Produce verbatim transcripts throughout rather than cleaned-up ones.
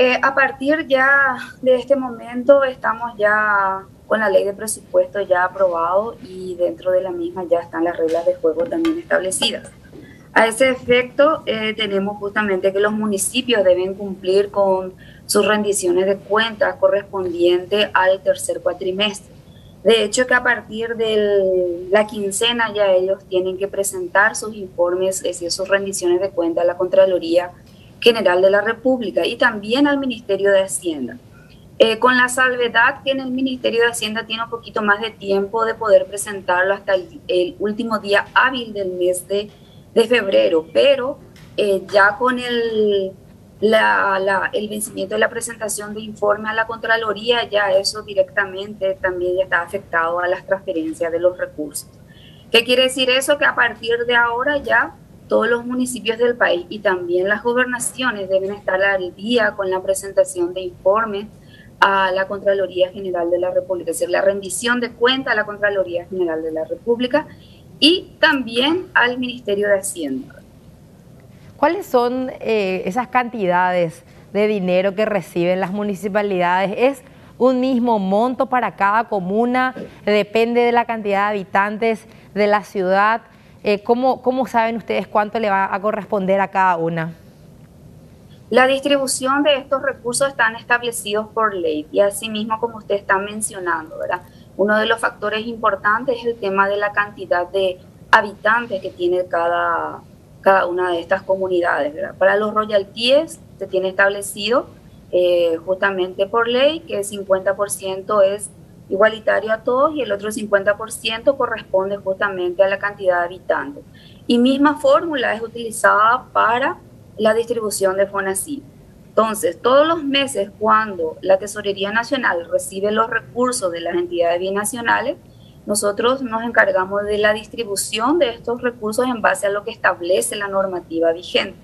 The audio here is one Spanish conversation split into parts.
Eh, a partir ya de este momento estamos ya con la ley de presupuesto ya aprobado y dentro de la misma ya están las reglas de juego también establecidas. A ese efecto, eh, tenemos justamente que los municipios deben cumplir con sus rendiciones de cuentas correspondientes al tercer cuatrimestre. De hecho, que a partir de la quincena ya ellos tienen que presentar sus informes, es decir, sus rendiciones de cuentas a la Contraloría General de la República y también al Ministerio de Hacienda. Eh, con la salvedad que en el Ministerio de Hacienda tiene un poquito más de tiempo de poder presentarlo hasta el, el último día hábil del mes de, de febrero, pero eh, ya con el, la, la, el vencimiento de la presentación de informe a la Contraloría, ya eso directamente también ya está afectado a las transferencias de los recursos. ¿Qué quiere decir eso? Que a partir de ahora ya todos los municipios del país y también las gobernaciones deben estar al día con la presentación de informes a la Contraloría General de la República, es decir, la rendición de cuenta a la Contraloría General de la República y también al Ministerio de Hacienda. ¿Cuáles son eh, esas cantidades de dinero que reciben las municipalidades? ¿Es un mismo monto para cada comuna? ¿Depende de la cantidad de habitantes de la ciudad? Eh, ¿cómo, ¿Cómo saben ustedes cuánto le va a corresponder a cada una? La distribución de estos recursos están establecidos por ley y asimismo, como usted está mencionando, ¿verdad? Uno de los factores importantes es el tema de la cantidad de habitantes que tiene cada, cada una de estas comunidades, ¿verdad? Para los royalties se tiene establecido eh, justamente por ley que el cincuenta por ciento es igualitario a todos y el otro cincuenta por ciento corresponde justamente a la cantidad de habitantes. Y misma fórmula es utilizada para la distribución de FONACYT. Entonces, todos los meses cuando la Tesorería Nacional recibe los recursos de las entidades binacionales, nosotros nos encargamos de la distribución de estos recursos en base a lo que establece la normativa vigente.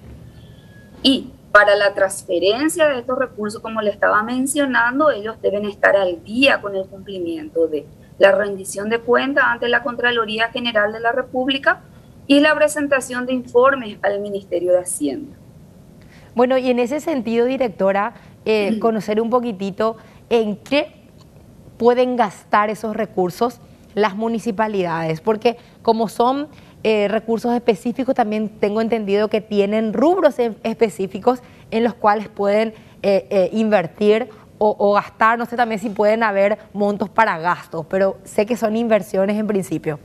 Y para la transferencia de estos recursos, como le estaba mencionando, ellos deben estar al día con el cumplimiento de la rendición de cuentas ante la Contraloría General de la República y la presentación de informes al Ministerio de Hacienda. Bueno, y en ese sentido, directora, eh, conocer un poquitito en qué pueden gastar esos recursos las municipalidades, porque como son eh, recursos específicos, también tengo entendido que tienen rubros específicos en los cuales pueden eh, eh, invertir o, o gastar, no sé también si pueden haber montos para gastos, pero sé que son inversiones en principio.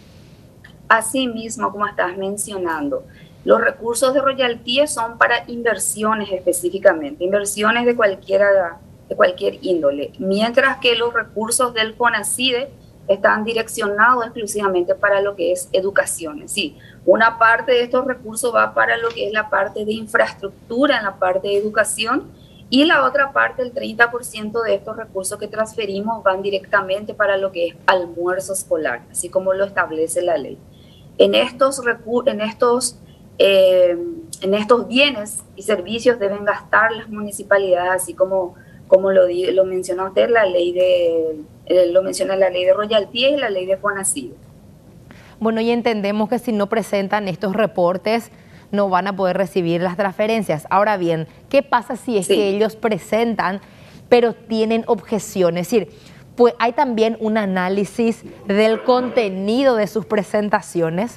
Así mismo, como estás mencionando, los recursos de royalties son para inversiones específicamente, inversiones de, cualquiera, de cualquier índole, mientras que los recursos del FONACYT están direccionados exclusivamente para lo que es educación. Sí, una parte de estos recursos va para lo que es la parte de infraestructura en la parte de educación y la otra parte, el treinta por ciento de estos recursos que transferimos van directamente para lo que es almuerzo escolar, así como lo establece la ley. En estos, en estos, eh, en estos bienes y servicios deben gastar las municipalidades, así como, como lo, lo mencionó usted, la ley de, eh, lo menciona la ley de royalties y la ley de FONACYT. Bueno, y entendemos que si no presentan estos reportes no van a poder recibir las transferencias. Ahora bien, ¿qué pasa si es sí. que ellos presentan pero tienen objeciones? Es decir, pues hay también un análisis del contenido de sus presentaciones.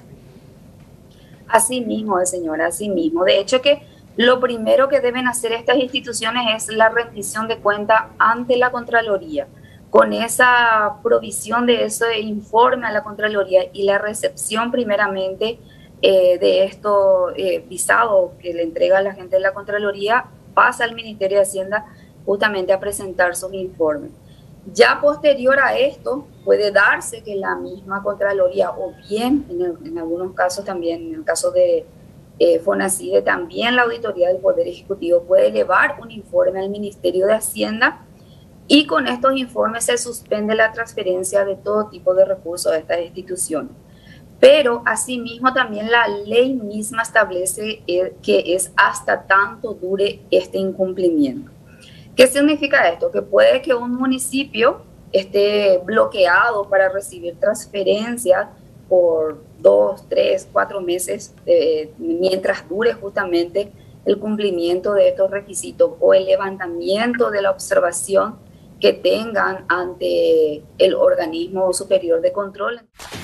Así mismo, señora, así mismo. De hecho que lo primero que deben hacer estas instituciones es la rendición de cuenta ante la Contraloría. Con esa provisión de ese informe a la Contraloría y la recepción primeramente eh, de esto eh, visado que le entrega a la gente de la Contraloría, pasa al Ministerio de Hacienda justamente a presentar sus informes. Ya posterior a esto puede darse que la misma Contraloría o bien en, el, en algunos casos también, en el caso de eh, FONACYT, también la Auditoría del Poder Ejecutivo puede elevar un informe al Ministerio de Hacienda y con estos informes se suspende la transferencia de todo tipo de recursos a estas instituciones. Pero asimismo también la ley misma establece eh, que es hasta tanto dure este incumplimiento. ¿Qué significa esto? Que puede que un municipio esté bloqueado para recibir transferencias por dos, tres, cuatro meses, eh, mientras dure justamente el cumplimiento de estos requisitos o el levantamiento de la observación que tengan ante el organismo superior de control.